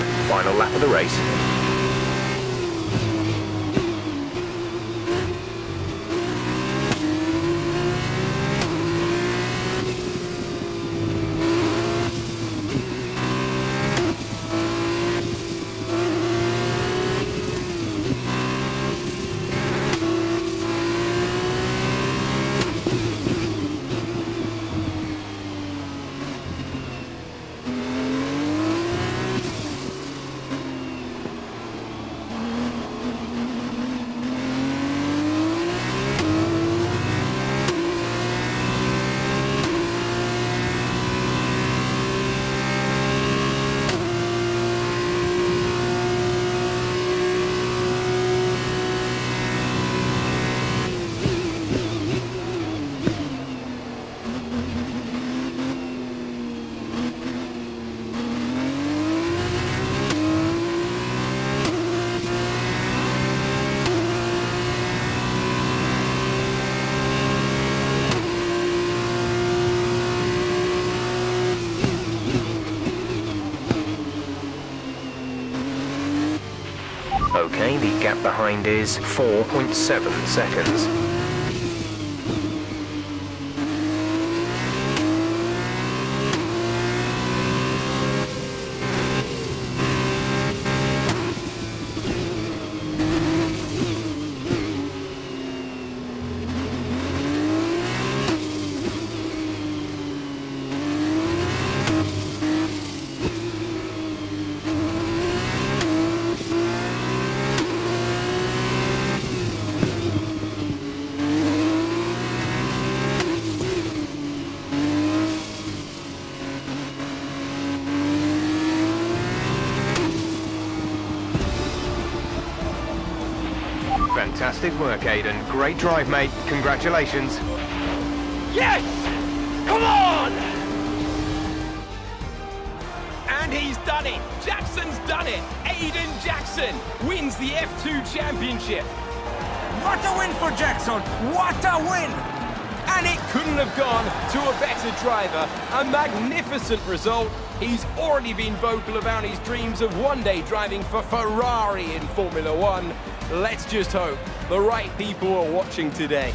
Final lap of the race. Okay, the gap behind is 4.7 seconds. Fantastic work, Aiden. Great drive, mate. Congratulations. Yes! Come on! And he's done it. Jackson's done it. Aiden Jackson wins the F2 Championship. What a win for Jackson! What a win! And it couldn't have gone to a better driver. A magnificent result. He's already been vocal about his dreams of one day driving for Ferrari in Formula One. Let's just hope the right people are watching today.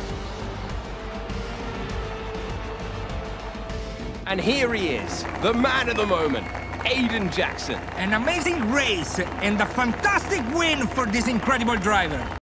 And here he is, the man of the moment, Aiden Jackson. An amazing race and a fantastic win for this incredible driver.